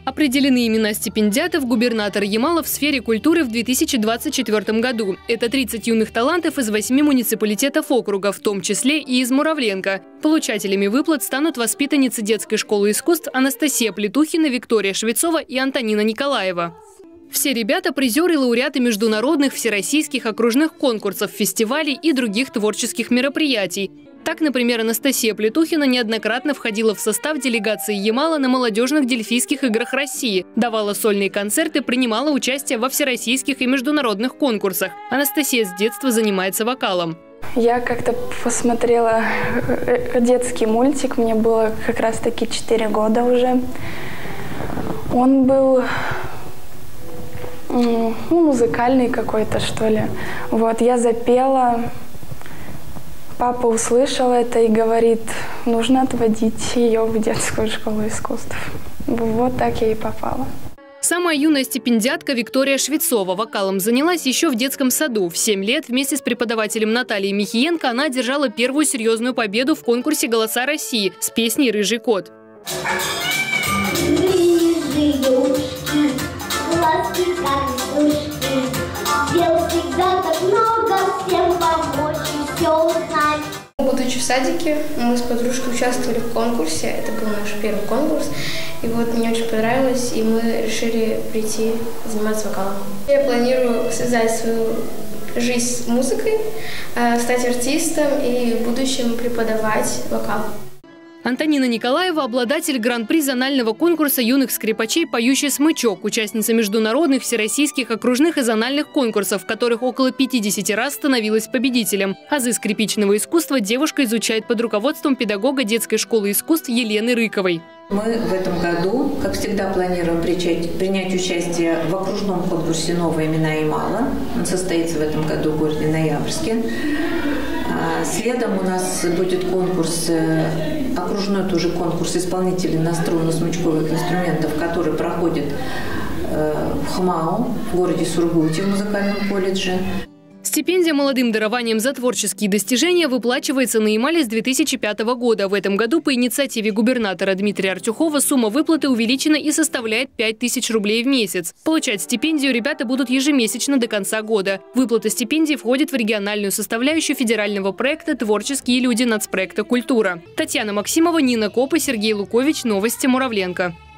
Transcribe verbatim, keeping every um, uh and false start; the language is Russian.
Определены имена стипендиатов губернатора Ямала в сфере культуры в две тысячи двадцать четвёртом году. Это тридцать юных талантов из восьми муниципалитетов округа, в том числе и из Муравленко. Получателями выплат станут воспитанницы детской школы искусств Анастасия Плетухина, Виктория Швецова и Антонина Николаева. Все ребята – призеры и лауреаты международных, всероссийских, окружных конкурсов, фестивалей и других творческих мероприятий. Так, например, Анастасия Плетухина неоднократно входила в состав делегации Ямала на молодежных дельфийских играх России, давала сольные концерты, принимала участие во всероссийских и международных конкурсах. Анастасия с детства занимается вокалом. Я как-то посмотрела детский мультик, мне было как раз-таки четыре года уже. Он был ну, музыкальный какой-то, что ли. Вот, я запела. Папа услышал это и говорит, нужно отводить ее в детскую школу искусств. Вот так я и попала. Самая юная стипендиатка Виктория Швецова вокалом занялась еще в детском саду. В семь лет вместе с преподавателем Натальей Михиенко она одержала первую серьезную победу в конкурсе «Голоса России» с песней «Рыжий кот». Будучи в садике, мы с подружкой участвовали в конкурсе. Это был наш первый конкурс. И вот мне очень понравилось, и мы решили прийти заниматься вокалом. Я планирую связать свою жизнь с музыкой, стать артистом и в будущем преподавать вокал. Антонина Николаева – обладатель гран-при зонального конкурса юных скрипачей «Поющий смычок», участница международных, всероссийских, окружных и зональных конкурсов, в которых около пятидесяти раз становилась победителем. Азы скрипичного искусства девушка изучает под руководством педагога детской школы искусств Елены Рыковой. Мы в этом году, как всегда, планируем принять участие в окружном конкурсе «Новые имена Ямала». Он состоится в этом году в городе Ноябрьске. Следом у нас будет конкурс, окружной тоже конкурс исполнителей на струнно-смычковых инструментов, который проходит в ХМАУ, в городе Сургуте, в музыкальном колледже. Стипендия молодым дарованием за творческие достижения выплачивается на Ямале с две тысячи пятого года. В этом году по инициативе губернатора Дмитрия Артюхова сумма выплаты увеличена и составляет пять тысяч рублей в месяц. Получать стипендию ребята будут ежемесячно до конца года. Выплата стипендий входит в региональную составляющую федерального проекта «Творческие люди» нацпроекта «Культура». Татьяна Максимова, Нина Копа, Сергей Лукович. Новости Муравленко.